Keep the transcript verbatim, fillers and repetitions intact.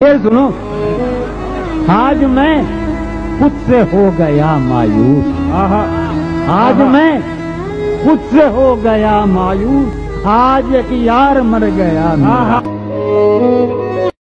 ये सुनो, आज मैं खुद से हो गया मायूस। आज मैं खुद से हो गया मायूस। आज एक यार मर गया मेरा।